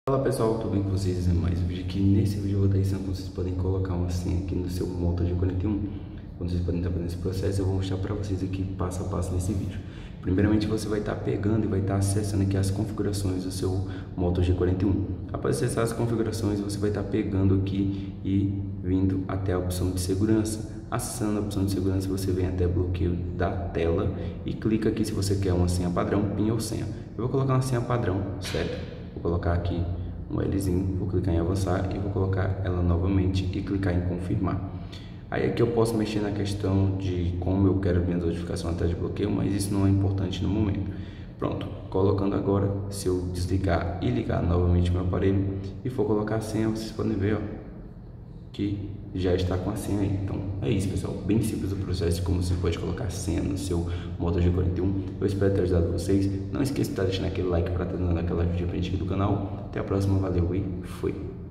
Fala pessoal, tudo bem com vocês? É mais um vídeo aqui. Nesse vídeo eu vou estar ensinando como vocês podem colocar uma senha aqui no seu Moto G41. Quando vocês podem estar fazendo esse processo, eu vou mostrar para vocês aqui passo a passo nesse vídeo. Primeiramente você vai estar pegando e vai estar acessando aqui as configurações do seu Moto G41. Após acessar as configurações, você vai estar pegando aqui e vindo até a opção de segurança. Acessando a opção de segurança, você vem até bloqueio da tela e clica aqui se você quer uma senha padrão, PIN ou senha. Eu vou colocar uma senha padrão, certo? Vou colocar aqui um Lzinho, vou clicar em avançar e vou colocar ela novamente e clicar em confirmar. Aí aqui eu posso mexer na questão de como eu quero minha notificação até de bloqueio, mas isso não é importante no momento. Pronto, colocando agora, se eu desligar e ligar novamente meu aparelho e for colocar a senha, vocês podem ver, ó, que já está com a senha aí. Então é isso, pessoal, bem simples o processo de como você pode colocar senha no seu Moto G41. Eu espero ter ajudado vocês. Não esqueça de estar deixando aquele like para estar dando aquela ajuda pra gente aqui do canal. Até a próxima, valeu e fui!